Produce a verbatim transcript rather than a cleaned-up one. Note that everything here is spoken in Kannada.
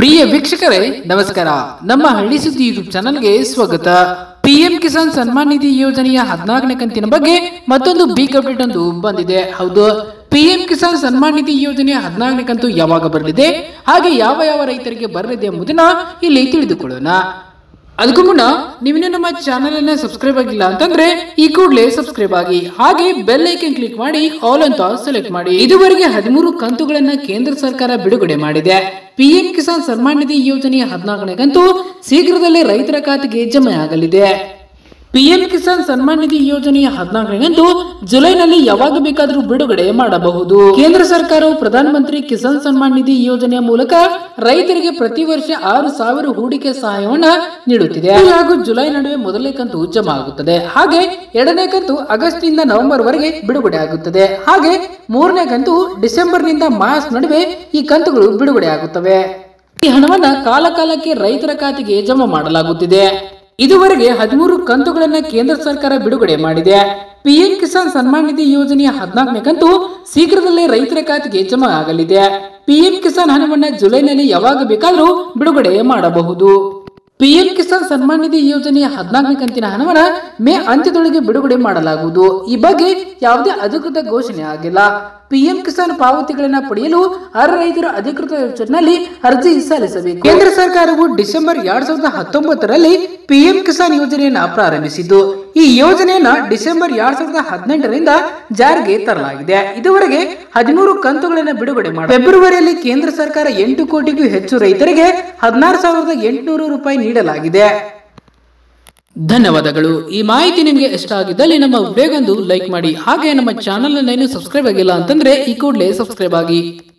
ಪ್ರಿಯ ವೀಕ್ಷಕರೇ ನಮಸ್ಕಾರ. ನಮ್ಮ ಹಳ್ಳಿ ಸುದ್ದಿ ಯೂಟ್ಯೂಬ್ ಚಾನಲ್ಗೆ ಸ್ವಾಗತ. ಪಿಎಂ ಕಿಸಾನ್ ಸನ್ಮಾನ್ ನಿಧಿ ಯೋಜನೆಯ ಹದಿನಾಲ್ಕನೇ ಕಂತಿನ ಬಗ್ಗೆ ಮತ್ತೊಂದು ಬಿಗ್ ಅಪ್ಡೇಟ್ ಒಂದು ಬಂದಿದೆ. ಹೌದು, ಪಿಎಂ ಕಿಸಾನ್ ಸನ್ಮಾನ್ ನಿಧಿ ಯೋಜನೆಯ ಹದಿನಾಲ್ಕನೇ ಕಂತು ಯಾವಾಗ ಬರಲಿದೆ, ಹಾಗೆ ಯಾವ ಯಾವ ರೈತರಿಗೆ ಬರಲಿದೆ ಎಂಬುದನ್ನ ಇಲ್ಲಿ ತಿಳಿದುಕೊಳ್ಳೋಣ. ಅದಕ್ಕೂ ಮುನ್ನ ನೀವಿನ್ನೂ ನಮ್ಮ ಚಾನೆಲ್ ಅನ್ನ ಸಬ್ಸ್ಕ್ರೈಬ್ ಆಗಿಲ್ಲ ಅಂತಂದ್ರೆ ಈ ಕೂಡಲೇ ಸಬ್ಸ್ಕ್ರೈಬ್ ಆಗಿ, ಹಾಗೆ ಬೆಲ್ ಐಕನ್ ಕ್ಲಿಕ್ ಮಾಡಿ ಆಲ್ ಅಂತ ಸೆಲೆಕ್ಟ್ ಮಾಡಿ. ಇದುವರೆಗೆ ಹದಿಮೂರು ಕಂತುಗಳನ್ನ ಕೇಂದ್ರ ಸರ್ಕಾರ ಬಿಡುಗಡೆ ಮಾಡಿದೆ. ಪಿಎಂ ಕಿಸಾನ್ ಸನ್ಮಾನ್ ನಿಧಿ ಯೋಜನೆಯ ಹದಿನಾಲ್ಕನೇ ಕಂತು ಶೀಘ್ರದಲ್ಲೇ ರೈತರ ಖಾತೆಗೆ ಜಮೆ ಆಗಲಿದೆ. ಪಿಎಂ ಕಿಸಾನ್ ಸನ್ಮಾನ್ ನಿಧಿ ಯೋಜನೆಯ ಹದಿನಾಲ್ಕನೇ ಕಂತು ಜುಲೈನಲ್ಲಿ ಯಾವಾಗ ಬೇಕಾದರೂ ಬಿಡುಗಡೆ ಮಾಡಬಹುದು. ಕೇಂದ್ರ ಸರ್ಕಾರವು ಪ್ರಧಾನಮಂತ್ರಿ ಕಿಸಾನ್ ಸನ್ಮಾನ್ ನಿಧಿ ಯೋಜನೆಯ ಮೂಲಕ ರೈತರಿಗೆ ಪ್ರತಿ ವರ್ಷ ಆರು ಸಾವಿರ ಹೂಡಿಕೆ ಸಹಾಯವನ್ನ ನೀಡುತ್ತಿದೆ. ಹಾಗೂ ಜುಲೈ ನಡುವೆ ಮೊದಲನೇ ಕಂತು ಜಮಾ ಆಗುತ್ತದೆ. ಹಾಗೆ ಎರಡನೇ ಕಂತು ಆಗಸ್ಟ್ ನಿಂದ ನವೆಂಬರ್ ವರೆಗೆ ಬಿಡುಗಡೆ ಆಗುತ್ತದೆ. ಹಾಗೆ ಮೂರನೇ ಕಂತು ಡಿಸೆಂಬರ್ ನಿಂದ ಮಾರ್ಚ್ ನಡುವೆ ಈ ಕಂತುಗಳು ಬಿಡುಗಡೆ ಆಗುತ್ತವೆ. ಈ ಹಣವನ್ನ ಕಾಲ ಕಾಲಕ್ಕೆ ರೈತರ ಖಾತೆಗೆ ಜಮಾ ಮಾಡಲಾಗುತ್ತಿದೆ. ಇದುವರೆಗೆ ಹದಿಮೂರು ಕಂತುಗಳನ್ನ ಕೇಂದ್ರ ಸರ್ಕಾರ ಬಿಡುಗಡೆ ಮಾಡಿದೆ. ಪಿಎಂ ಕಿಸಾನ್ ಸನ್ಮಾನ್ ನಿಧಿ ಯೋಜನೆಯ ಹದಿನಾಲ್ಕನೇ ಕಂತು ಶೀಘ್ರದಲ್ಲೇ ರೈತರ ಖಾತೆಗೆ ಜಮಾ ಆಗಲಿದೆ. ಪಿಎಂ ಕಿಸಾನ್ ಹಣವನ್ನ ಜುಲೈನಲ್ಲಿ ಯಾವಾಗ ಬೇಕಾದರೂ ಬಿಡುಗಡೆ ಮಾಡಬಹುದು. ಪಿಎಂ ಕಿಸಾನ್ ಸನ್ಮಾನ್ ನಿಧಿ ಯೋಜನೆಯ ಹದಿನಾಲ್ಕನೇ ಕಂತಿನ ಹಣವನ್ನ ಮೇ ಅಂತ್ಯದೊಳಗೆ ಬಿಡುಗಡೆ ಮಾಡಲಾಗುವುದು. ಈ ಬಗ್ಗೆ ಯಾವುದೇ ಅಧಿಕೃತ ಘೋಷಣೆ ಆಗಿಲ್ಲ. ಪಿಎಂ ಕಿಸಾನ್ ಪಾವತಿಗಳನ್ನ ಪಡೆಯಲು ಅರ್ಹ ರೈತರು ಅಧಿಕೃತ ವೆಬ್ಸೈಟ್ನಲ್ಲಿ ಅರ್ಜಿ ಸಲ್ಲಿಸಬೇಕು. ಕೇಂದ್ರ ಸರ್ಕಾರವು ಡಿಸೆಂಬರ್ ಎರಡ್ ಸಾವಿರದ ಹತ್ತೊಂಬತ್ತರಲ್ಲಿ ಪಿಎಂ ಕಿಸಾನ್ ಯೋಜನೆಯನ್ನ ಪ್ರಾರಂಭಿಸಿದ್ದು, ಈ ಯೋಜನೆಯನ್ನ ಡಿಸೆಂಬರ್ ಎರಡ್ ಸಾವಿರದ ಹದಿನೆಂಟರಿಂದ ಜಾರಿಗೆ ತರಲಾಗಿದೆ. ಇದುವರೆಗೆ ಹದಿಮೂರು ಕಂತುಗಳನ್ನು ಬಿಡುಗಡೆ ಮಾಡಿ ಫೆಬ್ರವರಿಯಲ್ಲಿ ಕೇಂದ್ರ ಸರ್ಕಾರ ಎಂಟು ಕೋಟಿಗೂ ಹೆಚ್ಚು ರೈತರಿಗೆ ಹದಿನಾರು ಸಾವಿರದ ಎಂಟುನೂರು ರೂಪಾಯಿ ನೀಡಲಾಗಿದೆ. ಧನ್ಯವಾದಗಳು. ಈ ಮಾಹಿತಿ ನಿಮಗೆ ಇಷ್ಟ ಆಗಿದ್ದಲ್ಲಿ ನಮ್ಮ ವಿಡಿಯೋಗೊಂದು ಲೈಕ್ ಮಾಡಿ, ಹಾಗೆ ನಮ್ಮ ಚಾನೆಲ್ ಅನ್ನು ಸಬ್ಸ್ಕ್ರೈಬ್ ಆಗಿಲ್ಲ ಅಂತಂದ್ರೆ ಈ ಕೂಡಲೇ ಸಬ್ಸ್ಕ್ರೈಬ್ ಆಗಿ.